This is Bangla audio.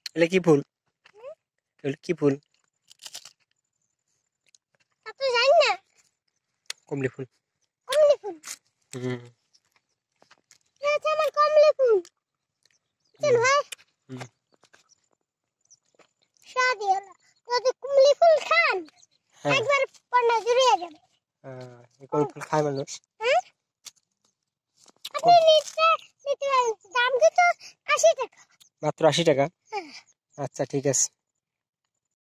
এলে কি ফুল? এলে কি ফুল? আপনি জানেন না? কমলি ফুল। কমলি ফুল। এটা আমার কমলি ফুল। চল ভাই। শাদি হলো। যদি কমলি ফুল খান একবার পড়না জুড়িয়ে যাবে। এই কমলি ফুল খায় মানুষ? হ্যাঁ? আপনি নিতে দাম কিন্তু 80 টাকা। মাত্র 80 টাকা? হ্যাঁ। আচ্ছা ঠিক আছে।